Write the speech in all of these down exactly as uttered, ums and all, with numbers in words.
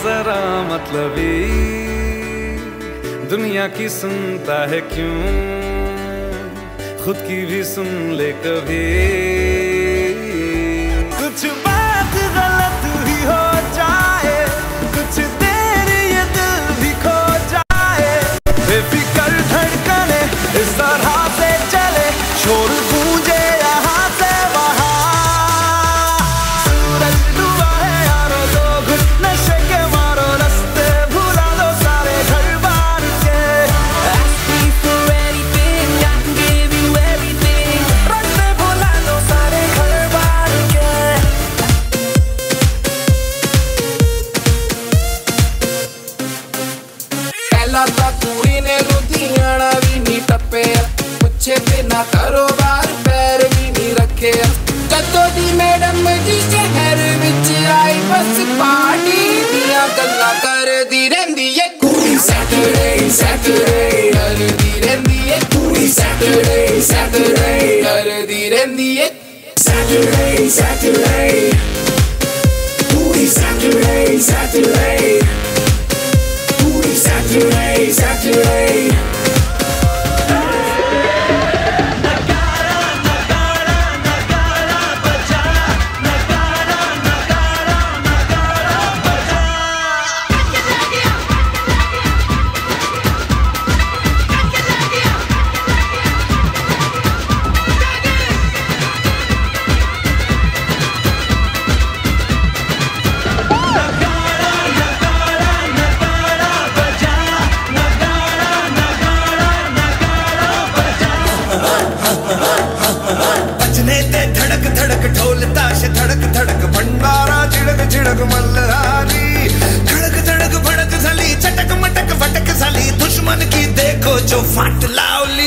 जरा मतलबी, दुनिया की सुनता है क्यों, खुद की भी सुन ले कभी। कुछ बात गलत ही हो जाए, कुछ देर ये दिल भी खो जाए, बेफिक्र धड़कने इस तरह से चले, शोर गूंजे यहाँ से वहाँ। सूरज डूबा है यारो, दो घुट नशे के मारो, रास्ते भुला दो सारे घर बार के। Ask me for anything, I can give you everything, रास्ते भुला दो सारे घर बार के। पहला तो कुड़ी ने लुधियाना भी नहीं टपे, पुछे बिना कारोबार पैर भी नहीं रखे। कदों दी मैडम जी शहर विच आई, बस पार्टी दियां गल्लां करदी रहिंदी है। कुड़ी सैटरडे सैटरडे करदी रहिंदी है, कुड़ी सैटरडे सैटरडे करदी रहिंदी है। सैटरडे सैटरडे कुड़ी सैटरडे सैटरडे कुड़ी सैटरडे सैटरडे। धड़क धड़क ढोल ताश धड़क धड़क भंडारा झिड़क झिड़क मल्हारी, धड़क धड़क भड़क साली, चटक मटक फटक साली, दुश्मन की देखो जो फाट लावली।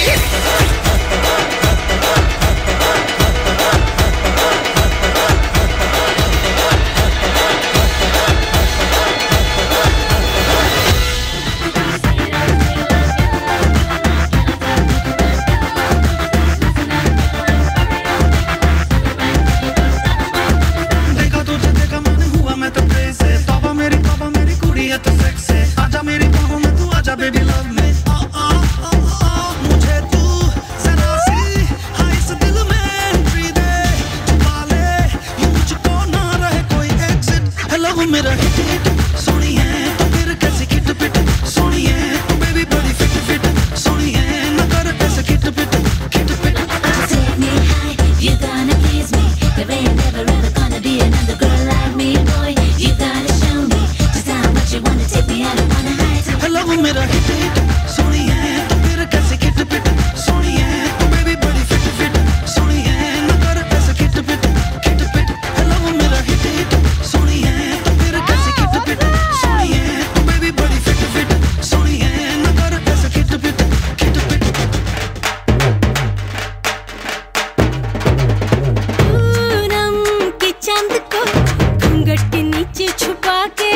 मेरा हिट हिट सोनी है तो फिर कैसे किट पिट, सोनी है तो बेबी बड़ी फिट फिट, सोनी है न कर कैसे किट पिट किट पिट। Take me high, you gonna please me, there ain't never ever gonna be another girl like me, boy, you gotta show me just how much you wanna take me, I don't wanna hide it। Hello मेरा हिट हिट सोनी है तो फिर कैसे किट पिट, सोनी है तो बेबी बड़ी फिट फिट, सोनी है न कर कैसे किट पिट किट पिट। हेलो मेरा हिट हिट सोनी है तो फिर कैसे किट पिट, सोनी है तो बेबी बड़ी फिट फिट, सोनी है न कर कैसे किट पिट किट पिट। पूनम के चांद को घूंघट के नीचे छुपा के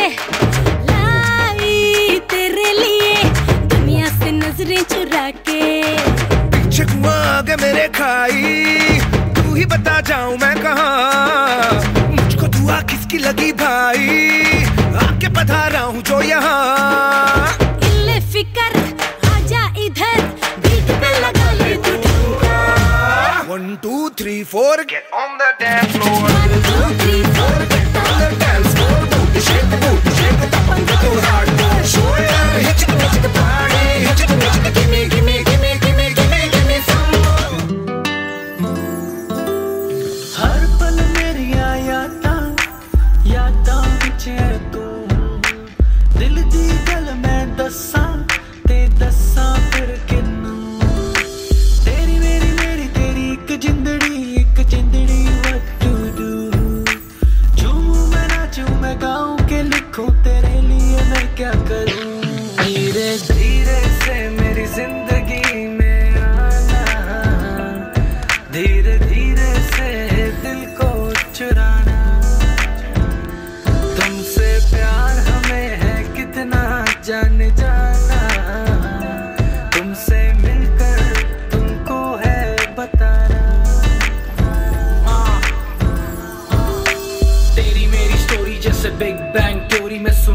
लाई तेरे लिए, दुनिया से नजरें चुरा के। पीछे कुआं आगे मेरे खाई, तू ही बता जाऊं मैं कहाँ, मुझको दुआ किसकी लगी भाई, आके पधारा हूँ जो यहाँ। इल्ले फिकर आजा इधर, बीट पे लगा ले तू ठुमका। One two three four get on the dance floor. One two three four get on the dance floor. Booty shake, booty shake, tap on the hardcore. Show ya, hit it, hit it, party, hit it, hit it, gimme, gimme, gimme, gimme, gimme, gimme some more. हर पल मेरी यादां यादां विच है तू, दिल दी गल मैं दस्सां ते दस्सां फिर किन्नू। तेरी मेरी मेरी तेरी एक जिंदड़ी एक जिंदड़ी what to do, झूमूं मैं नाचूं मैं गाऊं के लिखूं तेरे लिए मैं क्या करूं। धीरे धीरे से मेरी जिंदगी में आना, धीरे धीरे से दिल को चुराना, तुमसे प्यार हमें है कितना जान जाना, तुमसे मिलकर तुमको है बताना। तेरी मेरी स्टोरी जैसे बिग बैंग थ्योरी में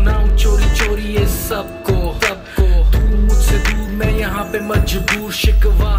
मजबूर शिकवा